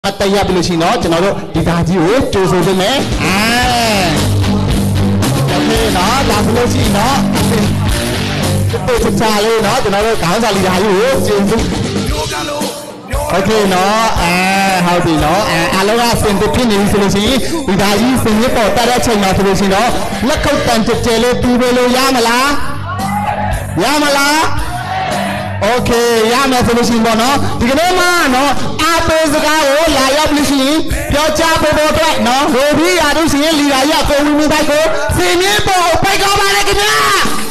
แต่ยาบิลชิโนจะนอนดีดาจิโอจูโซได้ไหมโอเคเนาะดาบิลชิโนตัวสุดท้ายเลยเนาะจะนอนการสาลีดาอยู่จูโซโอเคเนาะเฮาดีเนาะอาลูกเซนต์พินิสโลชีดีดาจิเซนต์ต่อแต่ละเชิงมาสโลชีเนาะแล้วเขาแต่งจุดเจริญตูเบโลยามาละโอเคยามาสโลชีบ่เนาะดีกันเลยมาเนาะอาเปสกาโอลายาบิลชีเดี๋ยวจ้าโบด้วยเนาะโหพี่ยาดูสิลีดายาโกวิมีได้โกสิเนี่ยโบไปก็มาเลยกันนะ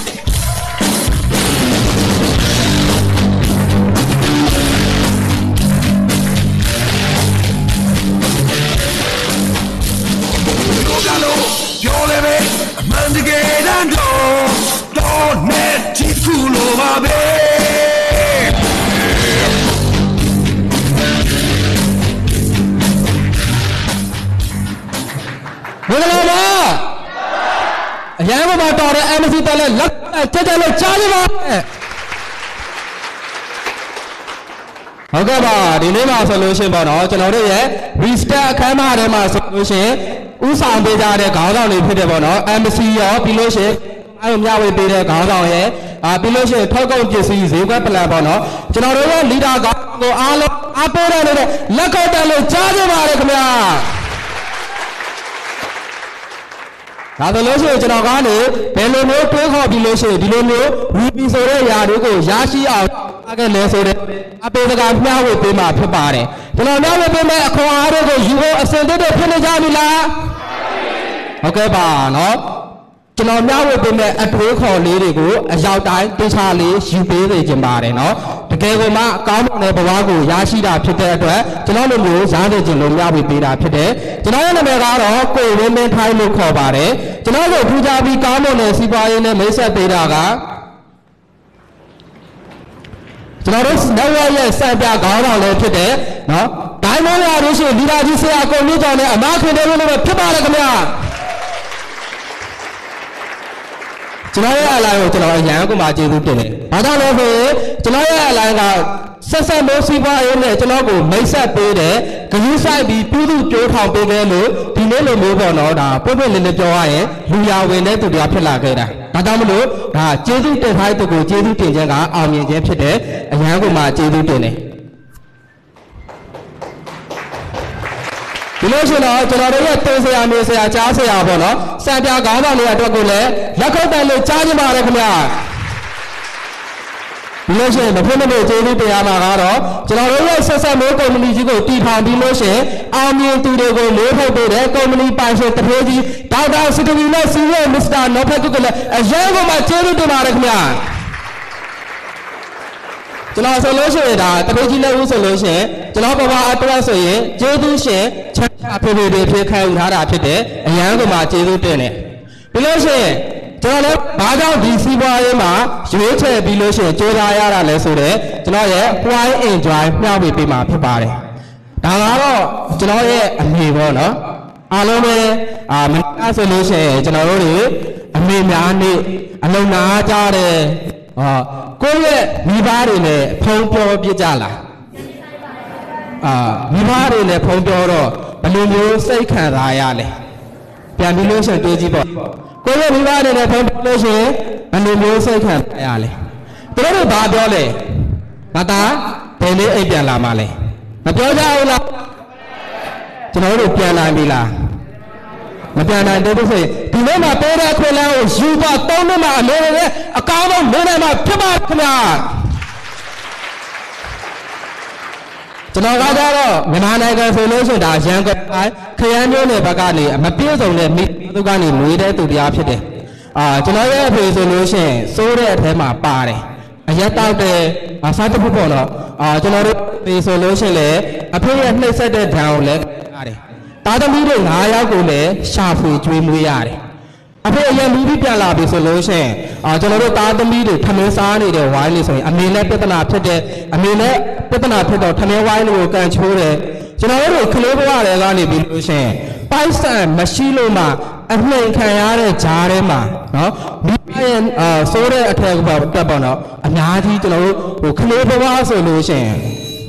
มันจะเกิดอันโดนเน็ตที่คุโลมาเบเวลามาอย่างว่ามาต่อเลยเอ็มซีต่อเลยลักเจ๊เลยจ้าเลยมาโอเคป่ะดีนี้มาสโลชั่นป่ะเนาะจะเราได้ยังรีสตาร์แค่มาได้มาสโลชั่นอุตสาหเบจาร์ก้าวเราเลยพิจารณาเอ็มซีอ๋อพิโลเช่ไอ้ผมอยากไปเบจาร์ก้าวเราพิโลเช่ทอดกงเจสีเสียก็เป็นอะไรบ้างเนาะจะเราได้ลีดาก้าวอาโลอาโปเรเลยลักเขาแต่เลยจ้าจะมาเลยขมิ้นဒါဆိုလို့ရှိရင်ကျွန်တော်ကလည်းဘယ်လိုမျိုးတွေးခေါ်ပြီးလို့ရှိရင်ဒီလိုမျိုးဝီပီဆိုတဲ့ຢာတွေကိုရရှိအောင်အားကလည်းဆိုတဲ့အပေစကားမျှဝေပေးမှာဖြစ်ပါတယ်ကျွန်တော်မျှဝေပေးမဲ့အခွန်အားတွေကိုယူဖို့အစဉ်တည်းဖြစ်နေကြပြီလားဟုတ်ကဲ့ပါနော်ကျွန်တော်မျှဝေပေးမဲ့အတွေးခေါ်လေးတွေကိုအရောက်တိုင်းတေချာလေးယူပေးနေကြပါတယ်နော်တကယ်ကိုမှအကောင်းတဲ့ဘဝကိုရရှိတာဖြစ်တဲ့အတွက်ကျွန်တော်တို့မျိုးရားနေခြင်းလို့မျှဝေပေးတာဖြစ်တယ်ကျွန်တော်ရဲ့နာမည်ကတော့ကိုဝင်းမင်းထိုင်းလို့ခေါ်ပါတယ်ကျွန်တော်တို့ထူးခြားပြီးကောင်းမွန်တဲ့စီးပွားရေးနဲ့မိတ်ဆက်ပေးတာကကျွန်တော်တို့နောက်ရဲ့စံပြခေါင်းဆောင်လည်းဖြစ်တယ်နော်ဒိုင်းမောရလို့ရှိရင်ဒီလာကြီးဆရာကိုမျိုးကြောင့်လည်းအမခင်တယ်လို့လည်းဖြစ်ပါတယ်ခင်ဗျာကျွန်တော်ရဲ့အလိုင်းကိုကျွန်တော်ရန်ကုန်မှာကျေးဇူးတင်တယ်။ဘာကြောင့်လဲဆိုရင်ကျွန်တော်ရဲ့အလိုင်းကဆက်ဆက်မိုးစီးပွားရေးနဲ့ကျွန်တော်ကိုမိတ်ဆက်ပေးတယ်။ဂရုစိုက်ပြီးပြုစုကြိုးထောင်ပေးတယ်လို့ဒီနေ့လိုမျိုးပေါ့နော်ဒါပွင့်ပွင့်လင်းလင်းပြောရရင်လူရဝင်တဲ့သူတွေဖြစ်လာခဲ့တာ။ဒါကြောင့်မလို့ဒါကျေးဇူးတင်ထားတဲ့သူကိုကျေးဇူးတင်ခြင်းကအောင်မြင်ခြင်းဖြစ်တယ်။အရန်ကုန်မှာကျေးဇူးတင်တယ်။ဒီလိုဆိုတော့ကျွန်တော်တို့ရဲ့တင်ဆရာမျိုးဆရာကြားဆရာပေါ့နော်စံပြကောင်းဆောင်တွေအတွက်ကိုလည်းလက်ခုပ်တိုင်လို့ကြားကြပါရခင်ဗျာဒီလိုဆိုရင်တစ်ဖက်တစ်ဖက်ကျေးဇူးတရားမှာကတော့ကျွန်တော်တို့ရဲ့ဆက်ဆက်မိုးကုမ္ပဏီကြီးကိုတည်ထောင်ပြီးလို့ရှိရင်အောင်မြင်သူတွေကိုလေးထုတ်ပေးတဲ့ကုမ္ပဏီပိုင်ရှင်တစ်ဖက်ကြီးဒေါက်တာစစ်တဝီနဲ့စီရဲ့မစ္စတာနော်ဖက်ကုကလည်းအရင်ကမှကျေးဇူးတင်ပါရခင်ဗျာကျွန်တော်ဆိုလို့ရှိရင်ဒါတပည့်ကြီးလက်ဦးဆိုလို့ရှိရင်ကျွန်တော်ဘဝအတွက်ဆိုရင်ကျေးဇူးရှင်ချမ်းသာဖေဖေတွေဖြစ်ခံယူထားတာဖြစ်တယ်အရန်ကမှကျေးဇူးတင်တယ်ပြီးလို့ရှိရင်ကျွန်တော်လည်းဘာကြောင့်ဒီစီးပွားရေးမှာရွေးချယ်ပြီးလို့ရှိရင်ကြိုးစားရတာလဲဆိုတော့ကျွန်တော်ရဲ့ Why Enjoy မျှဝေပေးမှာဖြစ်ပါတယ်ဒါကတော့ကျွန်တော်ရဲ့အမေပေါ့နော်အားလုံးပဲမနက်ဆိုလို့ရှိရင်ကျွန်တော်တို့တွေအမေများနေ့အလုံးနာကြတယ်ကိုယ့်ရဲ့မိဘတွေနဲ့ဖုံးပြောပြကြလားမိဘတွေနဲ့ဖုံးပြောတော့ဘယ်လိုမျိုးစိတ်ခံစားရလဲပြန်ပြီးလို့ရှိရင်တွေးကြည့်ပေါ့ကိုယ့်ရဲ့မိဘတွေနဲ့ဖုံးပြောလို့ရှိရင်ဘယ်လိုမျိုးစိတ်ခံရလဲသူတို့ဘာပြောလဲငါသားဘယ်နေ့အိပ်ပြန်လာမှလဲမပြောကြဘူးလားကျွန်တော်တို့ပြန်နိုင်ပြီလားမပြန်နိုင်တဲ့ဆိုရင်ဒီနေ့မှာပေးတဲ့ခွင့်လန်းကိုယူပါ3နှစ်မှာအမေနဲ့အကောင်းဆုံးနေနိုင်မှာဖြစ်ပါခင်ဗျာကျွန်တော်ကတော့မြန်မာနိုင်ငံဆိုလို့ရှိရင်ဒါရန်ကုန်ခရမ်းမျိုးနယ်ဘက်ကနေမပြည့်စုံတဲ့မိသူကနေမွေးတဲ့သူတရားဖြစ်တယ်ကျွန်တော်ရဲ့အဖေဆိုလို့ရှိရင်စိုးတဲ့အထဲမှာပါတယ်အရက်တောက်တဲ့စားတခုပေါ့နော်ကျွန်တော်တို့ဖေဆိုလို့ရှိရင်လည်းအဖေရဲ့နှိမ့်ဆက်တဲ့ဓာတ်ကိုလည်းရတယ်သားသမီးတွေ9ယောက်ကိုလည်းရှာဖွေကျွေးမွေးရတယ်အဖေအရင်လူပြီးပြန်လာပြီဆိုလို့ရှိရင်ကျွန်တော်တို့သားသမီးတွေထမင်းစားနေတဲ့ဝိုင်းလေးဆိုရင်အမေနဲ့ပြဿနာဖြစ်တဲ့အမေနဲ့ပြဿနာဖြစ်တော့ထမင်းဝိုင်းလေးကိုကန်ချိုးတယ်ကျွန်တော်တို့ကလေးဘဝတွေကနေပြီးလို့ရှိရင်ပိုက်ဆံမရှိလို့မှအနှိမ်ခံရတဲ့ဂျားထဲမှာနော်မိဘရဲ့ဆိုးတဲ့အထက်ကပေါ့နော်အများကြီးကျွန်တော်တို့ကလေးဘဝဆိုလို့ရှိရင်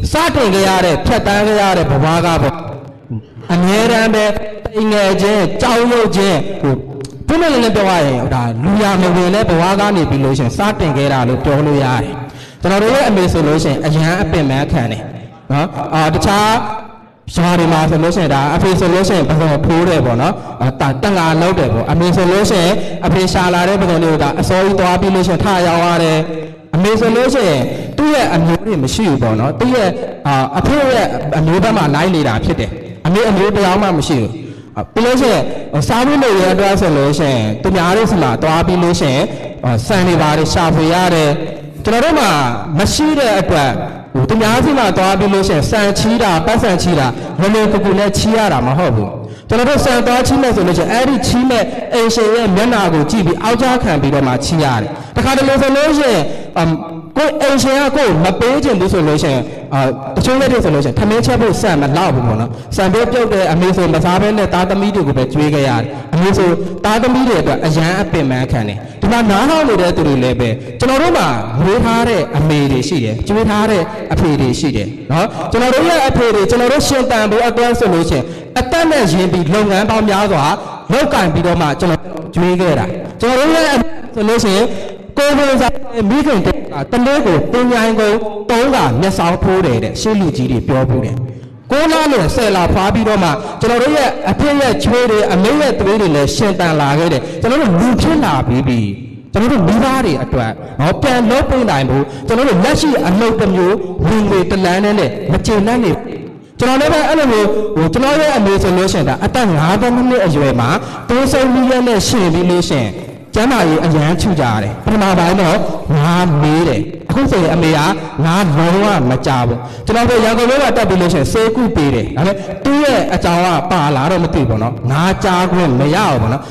starting ကြရတဲ့ဖြတ်တန်းကြရတဲ့ဘဝကပေါ့အမြဲတမ်းပဲတိမ်ငယ်ခြင်းကြောက်ရွံ့ခြင်းဟိုဘုမလည်းပြောရရင်ဒါလူရမဝင်တဲ့ဘဝကနေပြီးလို့ရှင်စတင်ခဲ့တာလို့ပြောလို့ရတယ်ကျွန်တော်တို့ရဲ့အမေဆိုလို့ရှင်အရန်အပင်ပန်းခံတယ်နော်တခြားရွာတွေမှာဆိုလို့ရှင်ဒါအဖေဆိုလို့ရှင်ဘယ်လိုဖိုးတယ်ပေါ့နော်တန်ငါလောက်တယ်ပေါ့အမေဆိုလို့ရှင်အဖေရှာလာတဲ့ဘယ်လိုမျိုးကအစောကြီးသွားပြီးလို့ရှင်ထရောက်ရတယ်အမေဆိုလို့ရှင်သူ့ရဲ့အမျိုးတွေမရှိဘူးပေါ့နော်သူ့ရဲ့အဖေရဲ့အမျိုးဘက်မှာလိုက်နေတာဖြစ်တယ်အမေအမျိုးတရားမှမရှိဘူးပြီးလို့ရှိရင်စားဖို့လို့ရတဲ့ဆိုလို့ရှိရင်သူများတို့ဆီမှာသွားပြီးလို့ရှိရင်စံနေပါတယ်ရှာဖွေရတယ်ကျွန်တော်တို့မှာမရှိတဲ့အတွက်သူများဆီမှာသွားပြီးလို့ရှိရင်စံချီးတာပတ်စံချီးတာလောလောကူကူနဲ့ချီးရတာမဟုတ်ဘူးကျွန်တော်တို့စံသွားချီးမယ်ဆိုလို့ရှိရင်အဲ့ဒီချီးမဲ့အင်ရှင်ရဲ့မျက်နှာကိုကြည့်ပြီးအောက်ကျခံပြီးတော့မှချီးရတယ်တခါတလေဆိုလို့ရှိရင်ကိုအင်ရှင်ကကိုမပေးခြင်းဘူးဆိုလို့ရှိရင်တချို့လက်တွေဆိုလို့ရှိရင်ထမင်းချက်ဖို့စံမလောက်ဘူးပေါ့နော်စံပေးပြုတ်တဲ့အမေဆိုမစားဘဲနဲ့သားသမီးတွေကိုပဲကျွေးခဲ့ရတယ်အမေဆိုသားသမီးတွေအတွက်အရန်အပင်ပန်းခံတယ်ဒီမှာနားဟောင်းနေတဲ့သူတွေလည်းပဲကျွန်တော်တို့မှာမွေးထားတဲ့အမေတွေရှိတယ်ကျွေးထားတဲ့အဖေတွေရှိတယ်နော်ကျွန်တော်တို့ရဲ့အဖေတွေကျွန်တော်တို့ရှင်တန်ဖို့အတွက်ဆိုလို့ရှိရင်အသက်နဲ့ရင်းပြီးလုပ်ငန်းပေါင်းများစွာလောက်ကင်ပြီးတော့မှကျွန်တော်ကျွေးခဲ့တာကျွန်တော်တို့ရဲ့ဆိုလို့ရှိရင်ကိုယ်ကိုယ်စားမိခင်တလေးကိုပညာရင်ကို3ကမျက်စောင်းထိုးတယ်တဲ့ရှေ့လူကြီးတွေပြောဘူးတယ်9လနဲ့10လဖွာပြီးတော့မှကျွန်တော်တို့ရဲ့အဖေရဲ့ချွေးတွေအမေရဲ့သွေးတွေလည်းရှင်တန်လာခဲ့တယ်ကျွန်တော်တို့လူဖြစ်လာပြီးကျွန်တော်တို့မိသားတွေအတွက်ပြန်လို့ပြင်နိုင်ဘူးကျွန်တော်တို့လက်ရှိအလုပ်တစ်မျိုးဝင်ငွေတလန်းနဲ့မကျေနပ်နေကျွန်တော်လည်းပဲအဲ့လိုမျိုးကျွန်တော်ရဲ့အမေဆိုလို့ရှိရင်ဒါအသက်52နှစ်အရွယ်မှာ30မိနစ်နဲ့ရှင်ပြီးလို့ရှင်ကျမ်းမာရေးအရန်ချူကြရတယ်ပထမပိုင်းတော့ငါမေးတယ်အခုဆိုရင်အမေကငါလုံးဝမကြဘူးကျွန်တော်တို့ရန်ကုန်မြို့ကတက်ပြီးလို့ရှိရင်စေကုပေးတယ်ဒါပေမဲ့သူ့ရဲ့အကြောင်းကပါလာတော့မသိဘူးနော်ငါကြားခွင့်မရဘူးပေါ့နော်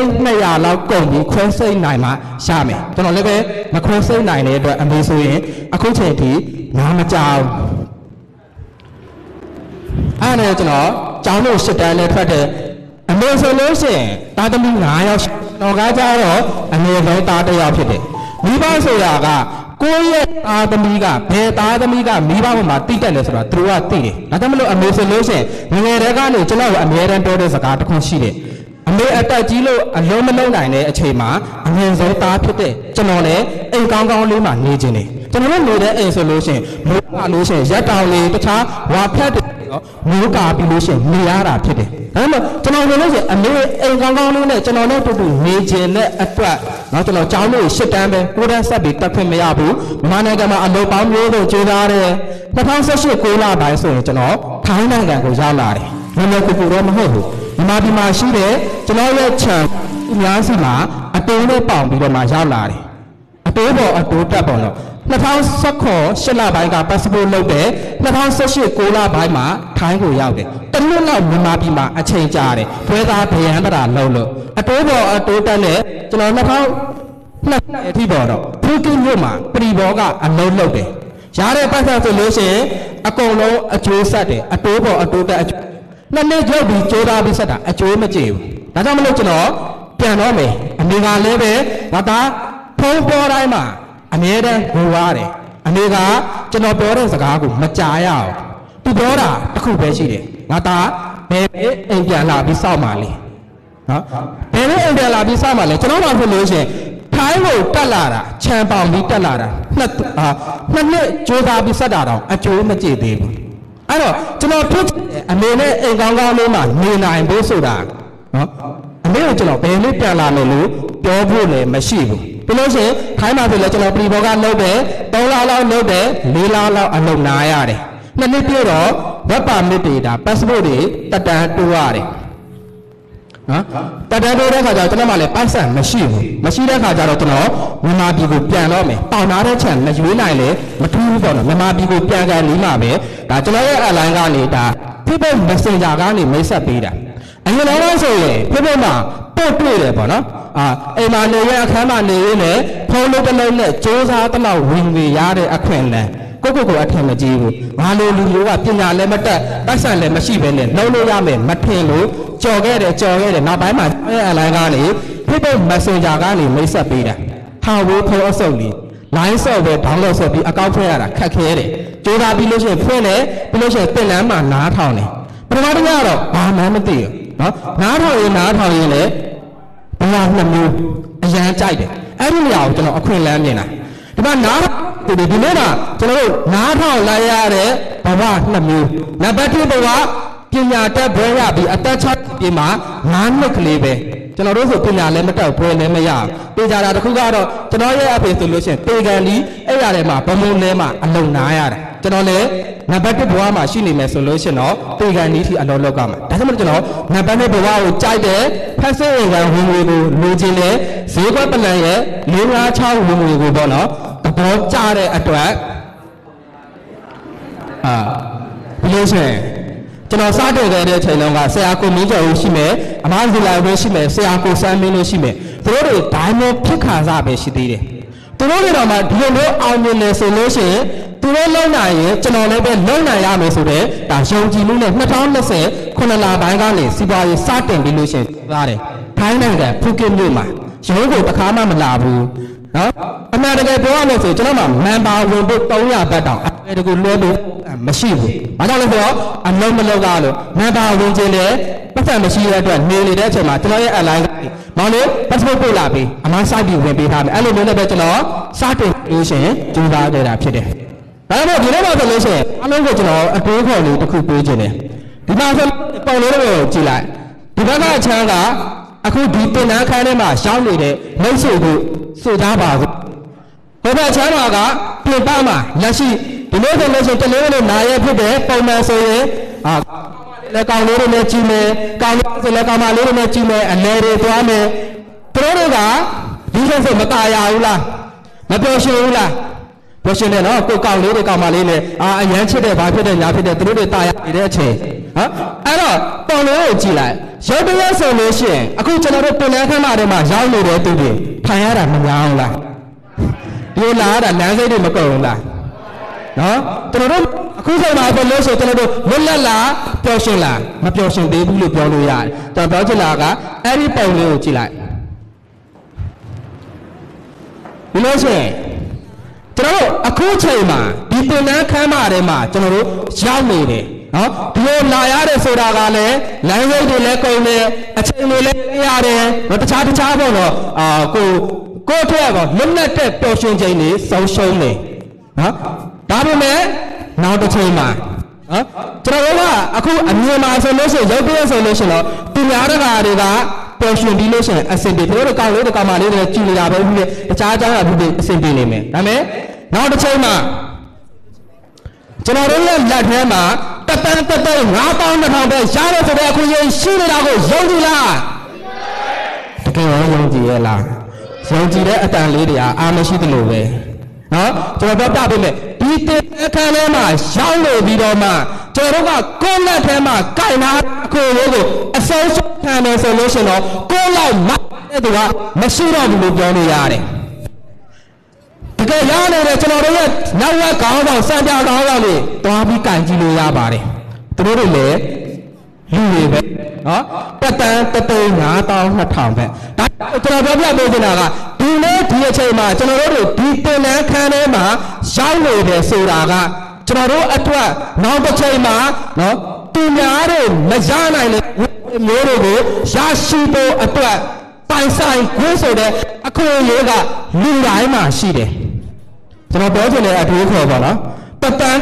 300လောက်ကုန်ပြီးခွဲစိတ်နိုင်မှရမယ်ကျွန်တော်လည်းပဲမခွဲစိတ်နိုင်တဲ့အတွက်အမေဆိုရင်အခုချိန်ထိငါမကြောက်အဲ့ဒါကျွန်တော်ကျောင်းလို့ရှစ်တန်းနဲ့ထွက်တယ်အမေဆိုလို့ရှိရင်သားသမီး9ယောက်တော်ကားကြတော့အမေဆုံးသားတစ်ယောက်ဖြစ်တယ်မိဘဆိုတာကကိုယ့်ရဲ့သားသမီးကဘယ်သားသမီးကမိဘဘုံမှာတိတက်လဲဆိုတာသူကသိတယ်ဒါကြောင့်မလို့အမေဆိုလို့ရှိရင်ငယ်ငယ်တည်းကနေကျွန်တော်ကအမြဲတမ်းပြောတဲ့စကားတစ်ခုရှိတယ်အမေအတက်ကြီးလို့အလုံးမလုံးနိုင်တဲ့အချိန်မှာအငယ်ဆုံးသားဖြစ်တဲ့ကျွန်တော်လည်းအိမ်ကောင်းကောင်းလေးမှာနေခြင်းတယ်ကျွန်တော်တို့နေတဲ့အိမ်ဆိုလို့ရှိရင်မိုးကာလို့ရှိရင်ရက်တောင်လေးတခြားဝါဖြတ်တယ်မိုးကာပြီးလို့ရှိရင်နေရတာဖြစ်တယ်ဒါပေမဲ့ကျွန်တော်တို့လည်းအမေအိမ်ကောင်းကောင်းလေးနဲ့ကျွန်တော်နဲ့တူတူနေခြင်းနဲ့အတွက်နော်ကျွန်တော်ကျောင်းလို့ရှစ်တန်းပဲ9တန်းဆက်ပြီးတက်ခွင့်မရဘူးမြန်မာနိုင်ငံမှာအလုပ်ပေါင်းမျိုးစုံကြိုးစားတယ်2018 9လပိုင်းဆိုရင်ကျွန်တော်ထိုင်းနိုင်ငံကိုရောက်လာတယ်နည်းနည်းကူတော့မဟုတ်ဘူးမြန်မာပြည်မှာရှိတဲ့ကျွန်တော်ရဲ့ခြံအများစုမှာအတိုးနဲ့ပေါင်ပြီးတော့မှရောက်လာတယ်အတိုးပေါ်အတိုးတက်ပေါ်တော့2019 8လပိုင်းက passport လုပ်တယ်2018 9လပိုင်းမှာထိုင်းကိုရောက်တယ်တနည်းလောက်မြန်မာပြည်မှာအချိန်ကြာတယ်ဘွဲသားဗယံပရာလုံးလို့အတိုးပေါ်အတိုးတက်နဲ့ကျွန်တော်2002အထိပေါ်တော့ဖူးကင်းမြို့မှာပရီဘောကအလုံးလုပ်တယ်ရတဲ့ပတ်သက်ဆိုလို့ရှိရင်အကုန်လုံးအကျိုးဆက်တယ်အတိုးပေါ်အတိုးတက်နှစ်နှစ်ကျော်ပြီးကြိုးစားပြီးဆက်တာအကျိုးမကျေဘူးဒါကြောင့်မလို့ကျွန်တော်ပြန်တော့မယ်အမေကလည်းပဲငါသားဖုန်းပေါ်တိုင်းမှာအမြဲတမ်းငိုရတယ်အမေကကျွန်တော်ပြောတဲ့စကားကိုမကြားရအောင်သူပြောတာတစ်ခုပဲရှိတယ်ငါသားဘယ်အိမ်ပြန်လာပြီးစောင့်ပါလေနော်ဘယ်လိုအိမ်ပြန်လာပြီးစောင့်ပါလဲကျွန်တော်မှဖြစ်လို့ရှိရင်ထိုင်းကိုတက်လာတာခြံပေါင်ပြီးတက်လာတာနှစ်နှစ်ကြိုးစားပြီးဆက်တာတော့အကျိုးမကျေသေးဘူးအဲ့တော့ကျွန်တော်ဖြစ်အမေနဲ့အိမ်ကောင်းကောင်းလေးမှနေနိုင်ဖို့ဆိုတာနော်အမေကိုကျွန်တော်ဘယ်လိုပြန်လာမယ်လို့ပြောဖို့လည်းမရှိဘူးပြီးလို့ရှိရင်ထိုင်းမှာဆိုလည်းကျွန်တော်ပြည်ပေါ်ကလုပ်တယ်3လလောက်လုပ်တယ်4လလောက်အလုပ်နာရတယ်နှစ်နှစ်ပြည့်တော့ဝက်ပါမစ်တွေဒါ passport တွေတက်တန်းတိုးရတယ်နော်တက်တန်းတိုးတဲ့ခါကျတော့ကျွန်တော်မှလည်းပိုက်ဆံမရှိဘူးမရှိတဲ့ခါကျတော့ကျွန်တော်မြန်မာပြည်ကိုပြန်တော့မယ်ပေါင်နာတဲ့ခြံမရွေးနိုင်လေမထူးဘူးပေါ့နော်မြန်မာပြည်ကိုပြန်ကန်နေမှာပဲဒါကျွန်တော်ရဲ့ airline ကနေဒါ Facebook Messenger ကနေမိတ်ဆက်ပေးတာအရင်တော့ဆိုရင် Facebook မှာပို့တွေ့တယ်ပေါ့နော်အိမ်မှာနေရအခန်းမှာနေရင်းဖုန်းလေးတစ်လုံးနဲ့စ조사တော့ဝင်ငွေရတဲ့အခွင့်အလမ်းကိုအထင်မကြီးဘူးငါလိုလူမျိုးကပညာလည်းမတက်ပတ်စံလည်းမရှိဘဲနဲ့လုံးလို့ရမယ်မထင်လို့ကြော်ခဲ့တယ်နောက်ပိုင်းမှာအလိုင်းကနေ Facebook Messenger ကနေမိတ်ဆက်ပေးတာဟာဝေးဖုန်းအစုပ်လေး line ဆော့ပဲ download ဆော့ပြီးအကောင့်ဖွင့်ရတာခက်ခဲတယ်စ조 ကျိုးသားပြီးလို့ရှိရင်ဖွင့်တယ်ပြီးလို့ရှိရင်တင်လန်းမှာနားထောင်တယ်ပထမတစ်ခါတော့ဘာမှမသိဘူးနော်နားထောင်ရင်လေဘဝနှစ်မျိုးအရန်ကြိုက်တယ်အဲ့ဒီနေရာကိုကျွန်တော်အခွင့်အလမ်းမြင်တာဒီမှာနားဒီနေ့ကကျွန်တော်တို့နားထောင်လိုက်ရတဲ့ဘဝနှစ်မျိုးနံပါတ်1ဘဝပညာတတ်ဘွဲရပြီးအသက်6ပြည့်မှာ9နှစ်ကလေးပဲကျွန်တော်တို့ဆိုပညာလည်းမတတ်ဘွဲလည်းမရတေချာတာတစ်ခုကတော့ကျွန်တော်ရဲ့အဖေဆိုလို့ရှိရင်တေကန်ဒီအဲ့ရတယ်မှာဘမုံလဲမှာအလုံနားရတယ်ကျွန်တော်လည်းနံပါတ်1ဘဝမှာရှိနေမယ်ဆိုလို့ရှိရင်တော့တေကန်ဒီထိအလောလောက်ကမှာဒါကြောင့်မို့ကျွန်တော်နံပါတ်2ဘဝကိုကြိုက်တယ်ဖက်စစ်ဝင်ကဝင်ငွေကိုလိုချင်တယ်ဈေးကွက်ပလန်ရဲ့456ဝင်ငွေကိုပေါ့နော်သဘောကျတဲ့အတွက်ပြီးလို့ရှိရင်ကျွန်တော်စတင်ခဲ့တဲ့အချိန်တုန်းကဆရာကိုမင်းကျော်ဦးရှိမယ်အမဇီလာဦးရှိမယ်ဆရာကိုစမ်းမင်းတို့ရှိမယ်သူတို့တွေဒိုင်းမဖြစ်ခါစားပဲရှိသေးတယ်သူတို့တွေတော့မှဒီလိုမျိုးအောင်မြင်နေဆိုလို့ရှိရင်သူတို့လုံနိုင်ရင်ကျွန်တော်လည်းပဲလုံနိုင်ရမယ်ဆိုတဲ့ဒါယုံကြည်မှုနဲ့2020ခုနှစ်လပိုင်းကနေစီးပွားရေးစတင်ပြီးလို့ရှိရင်သားတယ်ထိုင်းနိုင်ငံဖူကစ်မြို့မှာရုံးကိုတစ်ခါမှမလာဘူးနော်အမှန်တကယ်ပြောရလို့ဆိုကျွန်တော်မှမန်ပါဝင်ဖို့300ဘတ်တောင်အဲ့ဒါကိုလွှဲလို့မရှိဘူး။ဘာကြောင့်လဲဆိုတော့အလုံးမလုံးကားလို့မန်ပါဝင်ခြင်းနဲ့ပတ်သက်မရှိတဲ့အတွက်နေနေတဲ့အချိန်မှာကျွန်တော်ရဲ့ online ကနေမောင်လေး passport ပို့လာပြီးအမှန်စိုက်ပြီးဝင်ပေးထားမယ်အဲ့လိုမျိုးနဲ့ပဲကျွန်တော်စတင်လို့ရှိရင်ကြိုးစားခဲ့တာဖြစ်တယ်။ဒါကြောင့်ဒီနေ့မှာဆိုလို့ရှိရင်အလုံးကိုကျွန်တော်အတွေးခေါ်လေးတစ်ခုပေးခြင်းတယ်။ဒီမှာဆိုပုံလေးတွေကိုကြည့်လိုက်ဒီဘက်ကအချမ်းကအခုဒီတင်နန်းခန်းထဲမှာရှောင်းနေတဲ့မိတ်ဆွေကိုစုသားပါဘူးဘယ်ဘက်ချမ်းကပြင်ပမှာလက်ရှိဒီလိုဆိုလို့ရှိရင်တလေးလေးနာရဲဖြစ်တယ်ပုံမှန်ဆိုရင်လည်းကောင်းလေးတွေနဲ့ကြည့်မယ်ကောင်းလေးဆိုလည်းကောင်းမလေးတွေနဲ့ကြည့်မယ်အလဲတွေသွားမယ်သူတို့တွေကဒီလိုဆိုမตายရဘူးလားမပျော်ရွှင်ဘူးလားပျော်ရွှင်တယ်နော်ကိုကောင်းလေးတွေကောင်းမလေးနဲ့အရန်ချစ်တယ်ဘာဖြစ်တယ်ညာဖြစ်တယ်သူတို့တွေตายရနေတဲ့အချိန်အဲ့တော့ပုံလေးကိုကြည့်လိုက်ရုပ်တရားဆိုလို့ရှိရင်အခုကျွန်တော်တို့ပင်လန်းခမ်းမထဲမှာရောက်နေတဲ့သူတွေထိုင်ရတာမများဘူးလားဒီလာရတာလမ်းစိတ်တွေမကုန်ဘူးလားနော်ကျွန်တော်တို့အခုချိန်မှာပြောလို့ဆိုကျွန်တော်တို့လွတ်လပ်လားပျော်ရွှင်လားမပျော်ရွှင်သေးဘူးလို့ပြောလို့ရတယ်ကျွန်တော်ပြောချင်တာကအဲ့ဒီပုံလေးကိုကြည့်လိုက်ဒီလိုဆိုရင်ကျွန်တော်တို့အခုချိန်မှာဒီပင်လန်းခမ်းမထဲမှာကျွန်တော်တို့ရောက်နေတယ်နော်ဒီလိုလာရတယ်ဆိုတာကလည်းလမ်းစိတ်တွေလည်းကုန်တယ်အချိန်တွေလည်းရတယ်တော့တခြားပေါ့နော်ကိုထက်ကလွတ်လပ်တဲ့ပျော်ရွှင်ခြင်းတွေဆုံးရှုံးနေနော်ဒါပေမဲ့နောက်တစ်ချိန်မှာနော်ကျွန်တော်တို့ကအခုအမြင်မှာဆိုလို့ရှိရင်ရုပ်တရားဆိုလို့ရှိရင်တော့သူများတကာတွေကပျော်ရွှင်ပြီးလို့ရှိရင်အဆင်ပြေတို့ကောင်းလေးတွေကောင်းမလေးတွေကြည်နေတာပဲပြီးတခြားအကြောင်းအရာပြီးအဆင်ပြေနေမယ်ဒါပေမဲ့နောက်တစ်ချိန်မှာကျွန်တော်တို့ရဲ့လက်ထဲမှာတပန်း9000ပဲရလို့ဆိုတဲ့အခွင့်အရေးရှိနေတာကိုယုံကြည်လားတကယ်ရောယုံကြည်ရဲ့လားယုံကြည်တဲ့အတန်လေးတွေကအာမရှိသလိုပဲနော်ကျွန်တော်ပြောပြပေးမယ်ဒီတင်အခန်းထဲမှာရောက်လို့ပြီးတော့မှကျွန်တော်တို့ကကိုယ်လက်ထဲမှာကြိုင်နာကိုယ်လေးကိုအစိုးရခံနေဆိုလို့ရှိရင်တော့ကိုယ်လိုက်မတဲ့သူကမရှိတော့ဘူးလို့ပြောလို့ရတယ်တကယ်ရနေတဲ့ကျွန်တော်တို့ရဲ့နောက်ဝက်ခေါင်းဆောင်စံပြခေါင်းဆောင်တွေတွားပြီးကြိုင်ကြည့်လို့ရပါတယ်သူတို့တွေလည်းလူတွေပဲနော်တက်တန်း3,5000ပဲဒါကျွန်တော်ပြောပြပေးနေတာကဒီနေ့ဒီအချိန်မှာကျွန်တော်တို့ဒီတင်နန်းခန်းထဲမှာရောက်နေတယ်ဆိုတာကကျွန်တော်တို့အတွက်နောက်တစ်ချိန်မှာနော်သူများတွေမရနိုင်တဲ့မျိုးတွေကိုရရှိဖို့အတွက်ပိုင်ဆိုင်ခွင့်ဆိုတဲ့အခွင့်အရေးကလူတိုင်းမှာရှိတယ်ကျွန်တော်ပြောချင်တဲ့အတွေးခေါ်ပါနော်တက်တန်း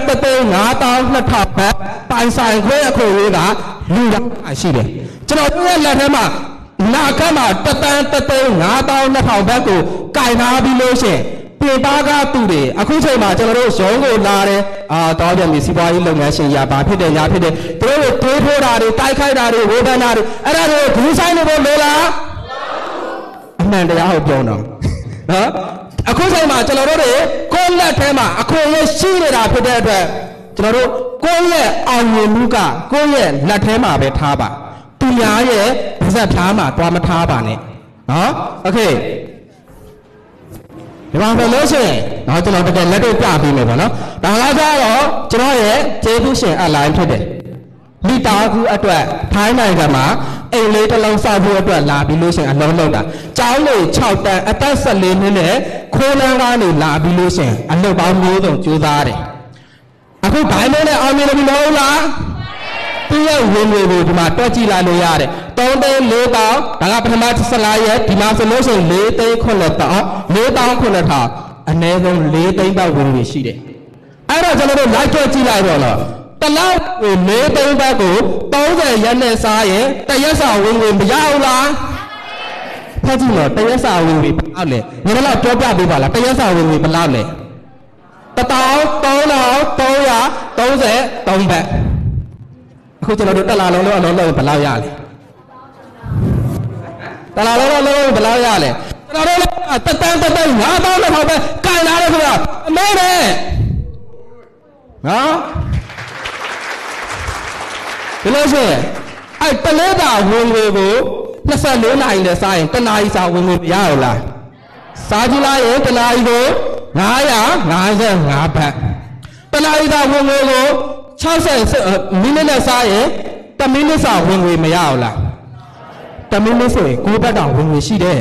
3,5000ပဲပိုင်ဆိုင်ခွင့်အခွင့်အရေးကလူတိုင်းမှာရှိတယ်ကျွန်တော်တို့ရဲ့လက်ထဲမှာနာခတ်မှာတက်တန်း3,5000ဘတ်ကိုကင်ထားပြီးလို့ရှိရင်ပြင်ပါကသူတွေအခုချိန်မှာကျွန်တော်တို့ရုံးကိုလာတယ်တော်ပြန်ပြီစီးပွားရေးလုပ်ငန်းရှင်ရပါဖြစ်တယ်ညာဖြစ်တယ်သူတို့တွေတွေးထိုးတာတွေတိုက်ခိုက်တာတွေဝေဖန်တာတွေအဲ့ဒါတွေကိုဂူးဆိုင်နေဖို့လိုလားအမှန်တရားကိုပြောတော့နော်အခုချိန်မှာကျွန်တော်တို့တွေကိုယ်လက်ထဲမှာအခွင့်အရေးရှိနေတာဖြစ်တဲ့အတွက်ကျွန်တော်တို့ကိုယ့်ရဲ့အောင်မြင်မှုကကိုယ့်ရဲ့လက်ထဲမှာပဲထားပါသူများရဲ့ပါဇက်ဖြားမှာတွားမထားပါနဲ့နော်โอเคဒီမှာပဲလို့ရှိရင်တော့ကျွန်တော်တကယ်လက်တွေ့ပြပေးမယ်ပေါ့နော်ဒါကကြတော့ကျွန်တော်ရဲ့ကျေးဇူးရှင်အလိုင်းဖြစ်တယ်မိသားစုအတွက်ထိုင်းနိုင်ငံမှာအိမ်လေးတစ်လုံးစောက်ဖို့အတွက်လာပြီးလို့ရှိရင်အလုံးလုံးတာကျောင်းလေး6တန်းအသက်14နှစ်နဲ့ခိုးလန်းကားနေလာပြီးလို့ရှိရင်အလုပ်ပေါင်းမျိုးစုံကြိုးစားတယ်အအခုဘိုင်းနဲ့အောင်မြင်လို့မဟုတ်လားသူရဲ့ဝင်ငွေကိုဒီမှာတွက်ကြည့်လိုက်လို့ရတယ်3သိန်း4တောင်းဒါကပထမ15ရက်ဒီမှာဆိုလို့ရှိရင်4သိန်း9တောင်း4တောင်း9ထောင်အနည်းဆုံး4သိန်းပတ်ဝင်ငွေရှိတယ်အဲ့တော့ကျွန်တော်တို့လိုက်တွက်ကြည့်လိုက်တော့လားတလောက်ကို4သိန်းပတ်ကို30ရက်နဲ့စားရင်တရက်စာဝင်ငွေမရဘူးလားဖတ်ကြည့်တော့တရက်စာဝင်ငွေဘယ်လောက်လဲညီမတို့ပြောပြပေးပါလားတရက်စာဝင်ငွေဘယ်လောက်လဲ1,333 ဘတ်အခုကျွန်တော်တို့တက်လာလုံးလုံးဘယ်လောက်ရလဲတက်လာလုံးလုံးဘယ်လောက်ရလဲကျွန်တော်တို့တက်9,000ပဲကင်လာတယ်ခင်ဗျာအမေနဲ့နော်ဒီလိုဆိုရင်အဲ့တလေးတာဝင်ငွေကို24နာရီနဲ့စားရင်တနာရီစာဝင်ငွေမရဘူးလားစားကြည့်လိုက်ရင်တနာရီကို955ဘတ်တနာရီစာဝင်ငွေကို60မိနစ်နဲ့စားရင်1မိနစ်စာဝင်ငွေမရဘူးလား1မိနစ်ဆိုရင်9ဘတ်တောင်ဝင်ငွေရှိတယ်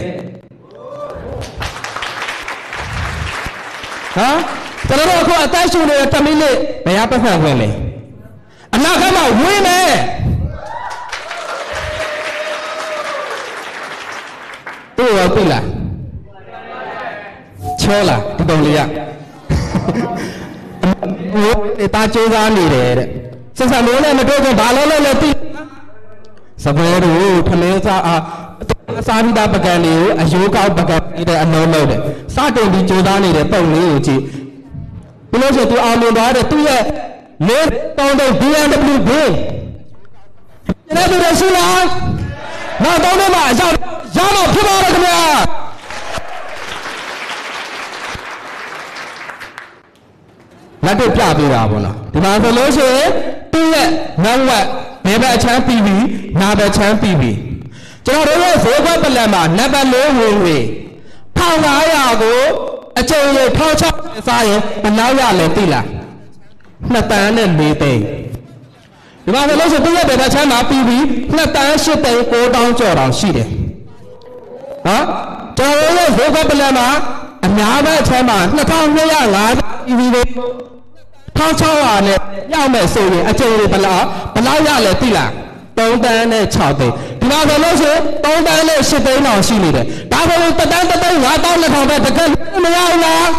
ဟမ်ကျွန်တော်တို့အခုအသက်ရှူနေတဲ့1မိနစ်ဘယ်ရပတ်သက်ဝင်လဲအနာဂတ်မှာဝင်မယ်တို့ရောသိလားချောလားဒီပုံလေးရတာကြိုးစားနေတယ်တဲ့ဆက်ဆံလို့လည်းမတွေ့ကြဘာလို့လဲသိစပွဲတို့ထမင်းစားစားပြီးသားပကံတွေကိုအယိုးကောက်ပကံနေတဲ့အလုံးလုံးတဲ့စတင်ပြီးကြိုးစားနေတဲ့ပုံလေးကိုကြည့်ပြီးလို့ဆိုသူအောင်မြင်သွားတဲ့သူ့ရဲ့လေးတောင်းတဲ့ BMW ဘင်းကျွန်တော်တို့ရှိလားနောက်တော့မှရတော့ဖြစ်ပါတော့ခင်ဗျာလက်တွေ့ပြပေးတာပေါ့နော်ဒီမှာဆိုလို့ရှိရင်သူ့ရဲ့နောက်ဝက်ဘယ်ဘက်အချမ်းပြီးပြီနာဘက်ချမ်းပြီးပြီကျွန်တော်တို့ရဲ့ဇေဘပလန်မှာနံပါတ်4ဝင်ဝင်1500ကိုအကျုံးလေး1600စားရင်ဘယ်လောက်ရလဲသိလား2တန်းနဲ့4သိန်းဒီမှာဆိုလို့ရှိရင်သူ့ရဲ့ဘယ်ဘက်ချမ်းမှာပြီးပြီ2တန်း8သိန်း9တောင်းကျော်တောင်ရှိတယ်ဟမ်ကျွန်တော်တို့ရဲ့ဇေဘပလန်မှာအများဘက်ချမ်းမှာ2250ပြီးပြီ1600နဲ့ရောက်မဲ့ဆိုရင်အကျုံးလေးဘယ်လောက်ရလဲသိလား3တန်းနဲ့6သိန်းဒီမှာဆိုလို့ရှိရင်3တန်းနဲ့8သိန်းတောင်ရှိနေတယ်ဒါဆိုရင်တန်း5,200ပဲတကယ်မရဘူးလား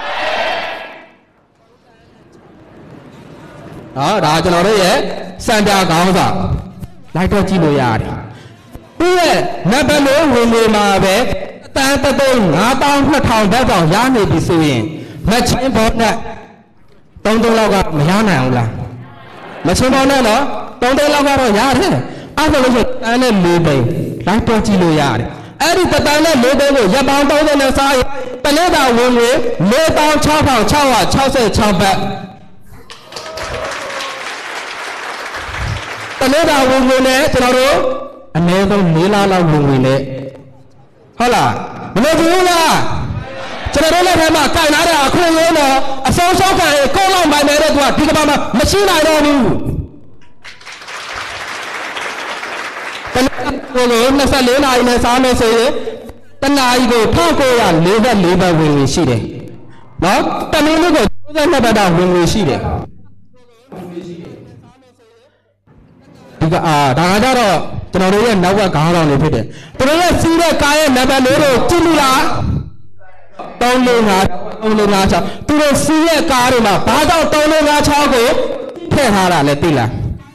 ဒါကျွန်တော်တို့ရဲ့စံပြခေါင်းဆောင်လိုက်တော့ကြည့်လို့ရတယ်သူ့ရဲ့နံပါတ်4ဝင်ငွေမှာပဲတန်း5,200ဘတ်တောင်ရနေပြီဆိုရင်မချင်းဘောနဲ့3လောက်ကမရနိုင်ဘူးလားမချင်းဘောနဲ့တော့3လောက်ကတော့ရတယ်အဲ့ဒါလို့ဆိုတန်းနဲ့4သိန်းလိုက်တော့ကြည့်လို့ရတယ်အဲ့ဒီတန်းနဲ့4သိန်းကိုရပ်ပေါင်း30နဲ့စားရင်တနေ့တာဝင်ငွေ46,666ဘတ်တနေ့တာဝင်ငွေနဲ့ကျွန်တော်တို့အနည်းဆုံး4လလောက်ဝင်ငွေနဲ့ဟုတ်လားမလို့ဘူးလားကျွန်တော်တို့လည်းထဲမှာကြိုင်လာတဲ့အခုရင်းတော့အဆုံးရှောက်ခံရင်ကိုယ်လောက်မိုင်နေတဲ့သူကဒီကဘာမှမရှိနိုင်တော့ဘူးတနေ့ကို24နာရီနဲ့စားမယ်ဆိုရင်တနာရီကို1944ဘတ်ဝင်ငွေရှိတယ်နော်တနေ့လေးကို32ဘတ်တောင်ဝင်ငွေရှိတယ်ဒီကဒါကကြတော့ကျွန်တော်တို့ရဲ့နောက်ဘက်ခေါင်းဆောင်တွေဖြစ်တယ်သူတို့ရဲ့စီးတဲ့ကားရဲ့နံပါတ်လေးကိုကြည့်လို့လား355သူတို့စီးရဲ့ကားတွေမှာဘာကြောင့်356ကိုထည့်ထားတာလဲသိလား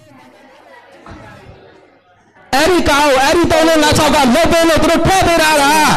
အဲ့ဒီကားကိုအဲ့ဒီ356ကလုတ်ပေးလို့သူတို့ထည့်ပေးတာလား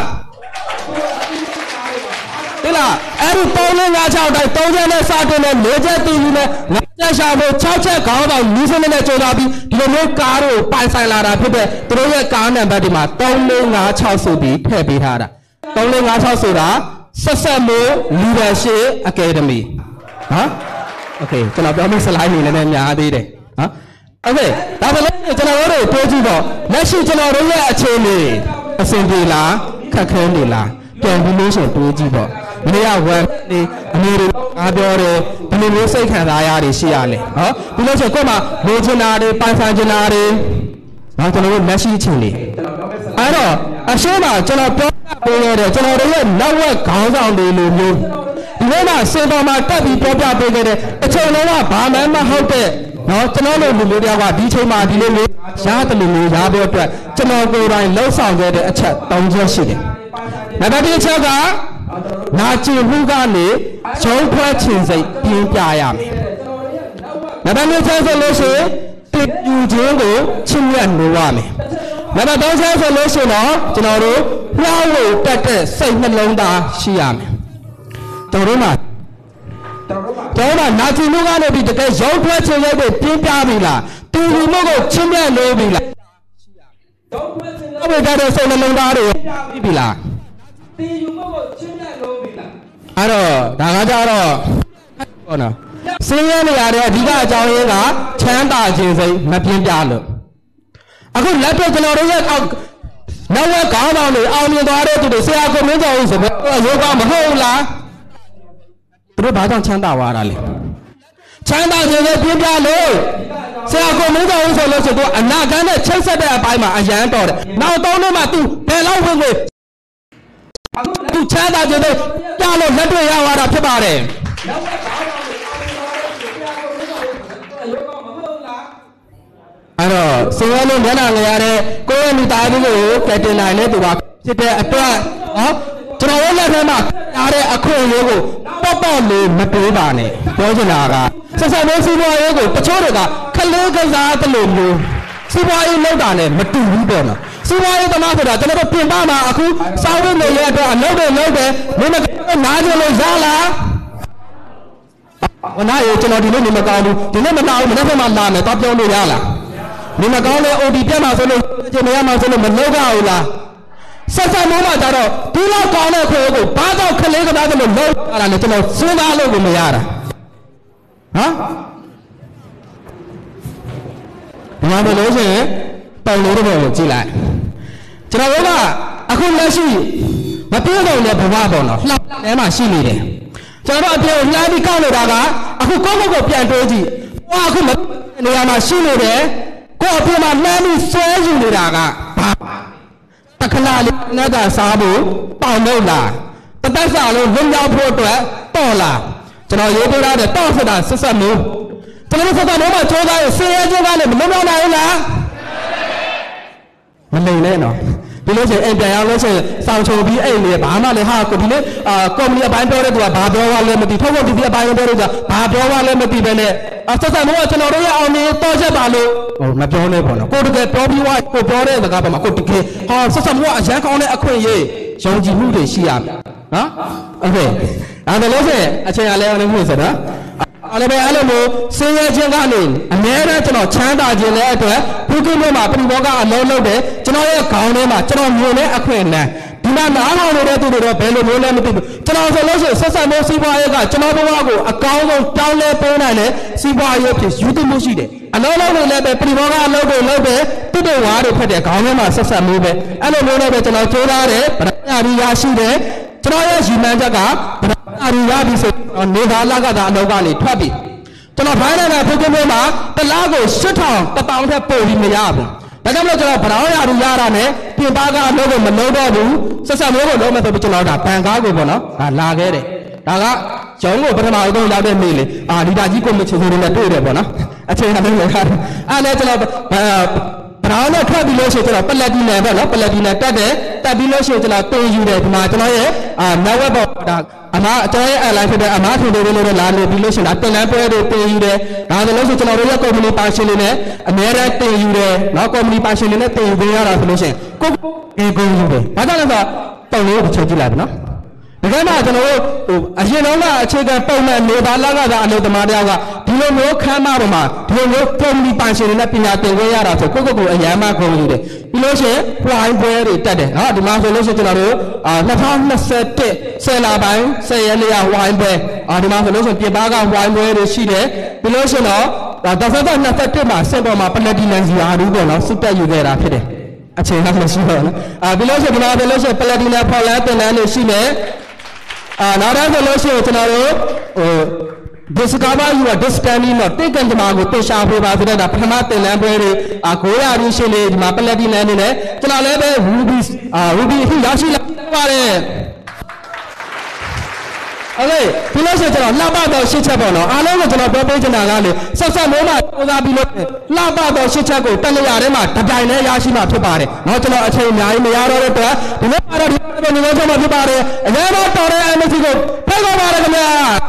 သိလားအဲ့ဒီ356တိုင်း30နဲ့စတင်တဲ့4ချက်တီးပြီးနဲ့5ချက်ရှာဖို့6ချက်ခေါင်းပေါင်းလူစနစ်နဲ့ကြိုးစားပြီးဒီလိုမျိုးကားတွေကိုပိုင်ဆိုင်လာတာဖြစ်တဲ့သူတို့ရဲ့ကားနံပါတ်ဒီမှာ3456ဆိုပြီးထည့်ပေးထားတာ3456ဆိုတာဆက်ဆက်မို့ Leadership Academy ဟမ်โอเคကျွန်တော်ပြောမယ့် slide နေလည်းများသေးတယ်ဟမ်โอเคဒါဆိုလည်းကျွန်တော်တို့တွေကြည့်တော့လက်ရှိကျွန်တော်တို့ရဲ့အခြေအနေအဆင်ပြေလားခက်ခဲနေလားပြန်ပြီးလို့ဆိုတွေးကြည့်ပေါ့နေရဝမ်နေအမေတွေအားပြောတယ်ဘယ်လိုမျိုးစိတ်ခံစားရတွေရှိရလဲဟောပြီးလို့ဆိုကို့မှာလိုချင်တာတွေပိုင်ဆိုင်ချင်တာတွေနော်ကျွန်တော်တို့လက်ရှိအခြေအနေအဲ့တော့အရှင်းမှာကျွန်တော်ပြောပေးရတယ်ကျွန်တော်တို့ရဲ့နောက်ဝက်ခေါင်းဆောင်တွေလိုမျိုးဒီမျိုးမှာစင်ပေါ်မှာတက်ပြီးပြောပြပေးခဲ့တဲ့အချိန်လုံးကဘာမှမဟုတ်တဲ့နော်ကျွန်တော်တို့လူမျိုးတွေကဒီချိန်မှာဒီလိုမျိုးရားတယ်လို့မျိုးရားဖို့အတွက်ကျွန်တော်ကိုယ်တိုင်လှုပ်ဆောင်ခဲ့တဲ့အချက်၃ချက်ရှိတယ်နံပါတ်1အချက်ကနာကျင်မှုကနေရုံးဖွဲ့ချင်စိတ်ပြင်းပြရမယ်နံပါတ်2ချက်ဆိုလို့ရှိရင်တိယူခြင်းကိုချစ်မြတ်လို့ရမယ်နံပါတ်3ချက်ဆိုလို့ရှိရင်တော့ကျွန်တော်တို့နှောင်းလို့တက်တဲ့စိတ်နှလုံးသားရှိရမယ်ကျွန်တော်တို့နာကျင်မှုကနေပြီးတကယ်ရုံးဖွဲ့ချင်စိတ်ကိုပြင်းပြပြီလားတိယူမှုကိုချစ်မြတ်လို့ပြီလားရုံးဖွဲ့ချင်စိတ်ကိုတဲ့စိတ်နှလုံးသားတွေပြီလားတိယူမှုကိုချစ်မြတ်လို့ပြီလားအဲ့တော့ဒါကကြတော့ဟောနော်စင်းရဲနေရတဲ့အဓိကအကြောင်းရင်းကချမ်းသာခြင်းစိတ်မပြင်းပြလို့အခုလက်တွေ့ကျွန်တော်တို့ရဲ့နောက်ဝက်ခေါင်းဆောင်တွေအောင်မြင်သွားတဲ့သူတွေဆရာကိုမင်းကြောင့်ဆိုတော့ယောဂမဟုတ်လားသူတို့ဘာကြောင့်ချမ်းသာသွားတာလဲချမ်းသာခြင်းစိတ်ပြင်းပြလို့ဆရာကိုမင်းကြောင့်ဆိုလို့ဆိုတော့အနာဂတ်နဲ့ချိတ်ဆက်တဲ့အပိုင်းမှာအရန်တော်တယ်နောက်3နှစ်မှ तू ဘယ်လောက်ဝင်ကိုသူချမ်းသာခြင်းစိတ်ပြလို့လက်တွေ့ရသွားတာဖြစ်ပါတယ်နောက်ဝက်ခေါင်းဆောင်တွေအောင်မြင်သွားတဲ့သူဆရာကိုမင်းကြောင့်ဆိုတော့ယောဂမဟုတ်လားအဲ့တော့စင်ရလုံးမျက်နှာငရတဲ့ကိုယ့်ရဲ့မိသားစုကိုကယ်တင်နိုင်တဲ့သူကဖြစ်တဲ့အတွက်နော်ကျွန်တော်တို့လက်ထဲမှာရတဲ့အခွင့်အရေးကိုပေါ့လေးမတွေးပါနဲ့ပြောချင်တာကဆက်ဆက်လေးစီးပွားရေးကိုတချို့တွေကခလေးကစားသလိုမျိုးစီးပွားရေးလောက်တာနဲ့မတူဘူးပေါ့နော်စီးပွားရေးသမားဆိုတာကျွန်တော်တို့ပြင်ပမှာအခုစောင်းရနေရတဲ့အလုပ်တွေလုပ်တယ်မင်းကနားကြလို့ရလားဟိုနားရေကျွန်တော်ဒီနေ့နေမကောင်းဘူးဒီနေ့မနာဘူးမနေ့ကမှလာမယ်တော့ပြောလို့ရလားနေမကောင်းတဲ့ OD ပြတ်မှာဆိုလို့ကျွန်တော်ရမှာဆိုလို့မလုပ်ကြဘူးလားဆက်ဆက်မိုးမှာကြတော့ဒီလောက်ကောင်းတဲ့ခွေကိုဘာတော့ခလေးကသားလို့လုပ်ရတာလဲကျွန်တော်စဉ်းစားလို့ကိုမရတာဟမ်ဒီမှာဘယ်လိုဆိုရင်ပုံလို့တော့ကြည့်လိုက်ကျွန်တော်ကအခုလက်ရှိမပြေတော့တဲ့ဘဝပေါ့နော်လှထဲမှာရှိနေတယ်ကျွန်တော်တို့အပြေလှမ်းပြီးကောက်နေတာကအခုကိုယ့်ကိုပြန်တွေးကြည့်ဟောအခုနေရာမှာရှိနေတယ်ကိုယ့်အပြင်မှာလှမ်းပြီးဆွဲယူနေတာကဘာတခလာလေးနဲ့သာစားဖို့ပေါင်လို့လားတသက်စာလို့လွန်မြောက်ဖို့အတွက်တော့လားကျွန်တော်ရေးပေးထားတဲ့တော့ဆိုတာဆက်ဆက်မျိုးကျွန်တော်ဆက်ဆက်မျိုးမှာချိုးသားရဲ့ဆင်းရဲခြင်းကလည်းမလွန်မြောက်နိုင်ဘူးလားမလိမ်နဲ့နော်ဒီလိုဆိုရင်ပြန်ရောက်လို့ဆိုရင်စောင့်ချုံပြီးအိမ်နေဘာမှလည်းဟာကိုဒီနေ့ကုမ္ပဏီအပိုင်းပြောတဲ့သူကဘာပြောရလဲမသိထုတ်ဖို့ဒီအပိုင်းပြောတဲ့သူကဘာပြောရလဲမသိပဲနဲ့ဆက်ဆက်မျိုးကကျွန်တော်တို့ရအောင်နေတော့ချက်ပါလို့ဟိုမပြောနဲ့ပေါ့နော်ကိုတကယ်ပြောပြီးွားကိုပြောတဲ့စကားပေါ်မှာကိုတကယ်ဟာဆက်ဆက်မျိုးကအရန်ကောင်းတဲ့အခွင့်အရေးယုံကြည်မှုတွေရှိရမယ်နော်โอเคဒါလည်းလို့ဆိုရင်အချိန်အားလည်းအောင်လို့ဆိုတော့အဲ့လိုမျိုးစင်ရခြင်းကနေအများနဲ့ကျွန်တော်ချမ်းသာခြင်းလည်းအတွက်ဘုကိမြို့မှာပြည်ဘောကအလုံးလုံးတယ်ကျွန်တော်ရဲ့ခေါင်းထဲမှာကျွန်တော်မြင်တဲ့အခွင့်အလမ်းဒီမှာနားထောင်နေတဲ့သူတွေတော့ဘယ်လိုမျိုးလဲမသိဘူးကျွန်တော်ဆိုလို့ရှိရင်ဆက်ဆက်မျိုးစီးပွားရေးကကျွန်တော်ဘဝကိုအကောင်းဆုံးတောင်းလဲပေးနိုင်တဲ့စီးပွားရေးဖြစ်ယူသွမှုရှိတယ်အလုံးလုံးတွေလည်းပဲပြည်ဘောကအလုံးတွေလုံးတယ်တိတိဝါတွေဖက်တဲ့ခေါင်းထဲမှာဆက်ဆက်မျိုးပဲအဲ့လိုမျိုးနဲ့ပဲကျွန်တော်ကြိုးစားတယ်ဗဒနာရီရရှိတယ်ကျွန်တော်ရဲ့ရည်မှန်းချက်ကဗဒနာရီရပြီဆိုနေသာလကသာအလုပ်ကနေထွက်ပြီကျွန်တော်ဖိုင်းနေတဲ့ဖုန်းကမှာတလားကို8000 1000ထက်ပိုပြီးမရဘူးဒါကြောင့်မလို့ကျွန်တော်ဗရောင်းရာထူရတာနဲ့ပြင်ပကအလုပ်ကိုမလုပ်တော့ဘူးဆက်ဆက်မျိုးကိုလုပ်မယ်ဆိုပြီးကျွန်တော်ဒါဘန်ကားကိုပေါ့နော်ဒါလာခဲ့တယ်ဒါကကျောင်းကိုပထမအဆုံးရောက်တဲ့နေ့လေဒီတာကြီးကိုမချင်သေးတယ်နဲ့တွေ့တယ်ပေါ့နော်အချိန်နဲ့လည်းရတယ်အဲ့ဒါကျွန်တော်ဗရောင်းနဲ့ထွက်ပြီးလို့ရှိရင်ကျွန်တော်ပလက်တီနယ်ပေါ့နော်ပလက်တီနယ်တက်တယ်တက်ပြီးလို့ရှိရင်ကျွန်တော်တင်ယူတယ်ဒီမှာကျွန်တော်ရဲ့network ပေါ့ဒါအမားကျွန်တော်ရဲ့ airline ဖြစ်တဲ့အမားထင်တယ်လို့လာနေပြီးလို့ရှိရင်ဒါတင်လန်းပွဲတွေတင်ယူတယ်ဒါဆိုလို့ရှိရင်ကျွန်တော်တို့ရဲ့ company passion တွေနဲ့အများအားတင်ယူတယ်နော် company passion တွေနဲ့တင်ယူပေးရတာဆိုလို့ရှိရင်ကိုယူတယ်ဘာကြောင့်လဲဆိုတော့ပုံလေးကိုချိန်ကြည့်လိုက်ပါနော်ဒီကနေ့ကျွန်တော်တို့အရင်တော့ကအခြေခံပုံမှန်နေပါလာကသာအလုပ်သမားတယောက်ကဒီလိုမျိုးခမ်းမပေါ်မှာဒီလိုမျိုး company passion တွေနဲ့ပညာသင်ခွင့်ရတာဆိုကိုအရန်မှခုံယူတယ်ပြီးလို့ရှိရင် flying ပွဲတွေတက်တယ်ဟာဒီမှာဆိုလို့ရှိရင်ကျွန်တော်တို့2021 10လပိုင်း10ရက်နေ့က wine ပွဲဒီမှာဆိုလို့ရှိရင်ပြင်ပက wine ပွဲတွေရှိတယ်ပြီးလို့ရှိရင်တော့2021မှာစင်ပေါ်မှာ platinum စီအားဘူးပေါ့နော်စစ်တက်ယူခဲ့တာဖြစ်တယ်အချိန်ကမရှိတော့နော်ပြီးလို့ရှိရင်ဒီမှာဆိုလို့ရှိရင် platinum ဖော်လန်းတင်တန်းတွေရှိတယ်နောက်တော့ဆိုလို့ရှိရင်ကျွန်တော်တို့discover your destiny တော့တိတ်ကန်ကြမှာကိုတင်ရှာဖွေပါဆိုတဲ့ဒါပထမတင်လန်းပွဲတွေကိုရရင်းရှင်တွေဒီမှာ platinum နေနဲ့ကျွန်တော်လည်းပဲ ruby အထိရရှိလာပါတယ်โอเคဒီလို့ဆိုကျွန်တော်လှပတော့ရှစ်ချက်ပေါ့နော်အားလုံးကိုကျွန်တော်ပြောပေးချင်တာကလေဆက်ဆက်မိုးမှာပိုးစားပြီးလို့လှပတော့ရှစ်ချက်ကိုတက်နေရတဲ့မှာတပြိုင်တည်းရရှိမှာဖြစ်ပါတယ်နော်ကျွန်တော်အချိန်အများကြီးမရတော့တဲ့အတွက်ဒီနေ့ကတော့ဒီနေ့ကျွန်တော်ဖြစ်ပါတယ်အများတော့တော်တဲ့ MC ကိုဖိတ်ခေါ်ပါတယ်ခင်ဗျာ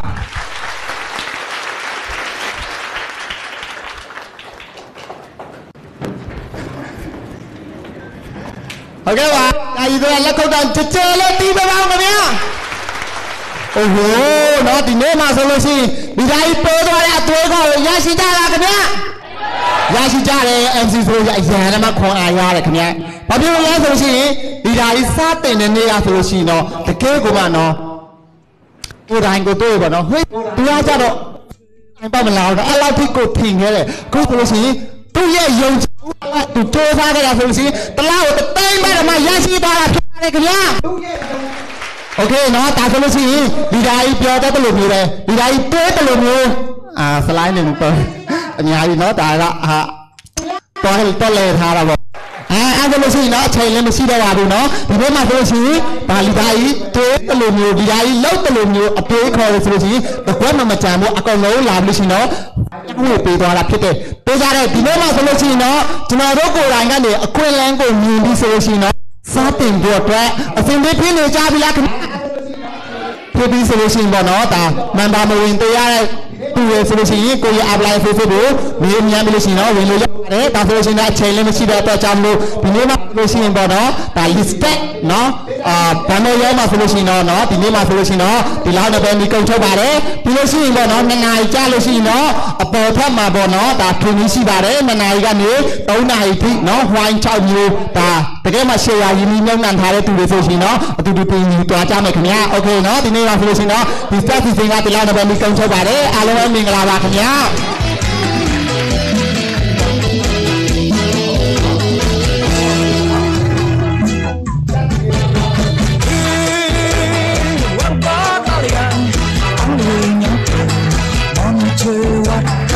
ဟုတ်ကဲ့ပါဒါကြီးတို့လက်ခုပ်တောင်ကြကြလေးတီးပါအောင်ခင်ဗျာအိုးဟိုးနော်ဒီနေ့မှဆိုလို့ရှိရင်ဒီဓာကြီးပိုးသွားတဲ့အသွေးခေါ်ရရှိကြတာခင်ဗျာရရှိကြတယ် MC ဆိုရအရန်လည်းမခွန်အားရတယ်ခင်ဗျာဘာဖြစ်လို့လဲဆိုလို့ရှိရင်ဒီဓာကြီးစားတင်တဲ့နေ့ကဆိုလို့ရှိရင်တော့တကယ်ကိုမှနော်ဒီတိုင်းကိုတွေ့ပါနော်ဟေးသူကကြတော့အိမ်ပါမလာတော့အဲ့လောက်ထိကိုထင်ခဲ့တယ်ခုဆိုလို့ရှိရင်သူ့ရဲ့ယုံကြည်သူစူးစမ်းခဲ့တာဆိုလို့ရှိရင်တလားကိုတိမ့်မဲ့မှရရှိသွားတာဖြစ်ပါတယ်ခင်ဗျာโอเคเนาะဒါဆိုလို့ရှိရင်ဒီဓာကြီးပြောတတ်တယ်လို့မျိုးပဲဒီဓာကြီးတွေးတယ်လို့မျိုးစလိုင်းနေမှာပေါ့အများကြီးเนาะဒါကတော်လေထားတာပေါ့အဲ့ဒါလို့ရှိရင်เนาะအချိန်လည်းမရှိတော့ပါဘူးเนาะဒီဘက်မှာဆိုလို့ရှိရင်ဒါလီဓာကြီးတွေးတယ်လို့မျိုးဒီဓာကြီးလောက်တယ်လို့မျိုးအပေးခေါ်လို့ဆိုလို့ရှိရင်တကွက်မှမကြံဘူးအကောင်လုံးလာလို့ရှိရင်เนาะအခုပေးသွားတာဖြစ်တယ်ပေးကြတဲ့ဒီဘက်မှာဆိုလို့ရှိရင်เนาะကျွန်တော်တို့ကိုယ်တိုင်ကနေအခွင့်အလမ်းကိုမြင်ပြီးဆိုလို့ရှိရင်เนาะစားတင်ဖို့အတွက်အစဉ်ပြေးနေကြပြီလားခင်ဗျဖြစ်ပြီးဆိုလို့ရှိရင်ပေါ့နော်ဒါမန်ပါမဝင်သေးရတဲ့သူရဲ့ဆိုလို့ရှိရင်ကိုရအပလိုက်ဖို့ကိုမြေမြန်းပြီးလို့ရှိရင်တော့ဝင်လို့ရတယ်ဒါဆိုလို့ရှိရင်အချိန်လည်းမရှိတဲ့အတွက်ကြောင့်မို့ဒီနေ့မှဆိုလို့ရှိရင်ပေါ့နော်ဒါ listed နော်ဘာလို့ရောမှဆိုလို့ရှိရင်တော့နော်ဒီနေ့မှဆိုလို့ရှိရင်တော့ဒီလောက်တော့ပဲဒီကုန်ထုတ်ပါတယ်ပြီးလို့ရှိရင်ပေါ့နော်2နာရီကြာလို့ရှိရင်တော့အပေါ်ထပ်မှာပေါ့နော်ဒါထူကြီးရှိပါတယ်2နာရီကနေ3နာရီထိနော်ဝိုင်း6မျိုးဒါတကယ်မှရှယ်ယာရင်းနှီးမြှုပ်နှံထားတဲ့သူတွေဆိုရှင်နော်အတူတူပြင်ယူသွားကြမယ်ခင်ဗျာโอเคနော်ဒီနေ့မှဆိုလို့ရှိရင်တော့ဒီ start season ကဒီလောက်တော့ပဲဒီကုန်ထုတ်ပါတယ်အားလုံးမင်္ဂလာပါခင်ဗျာ What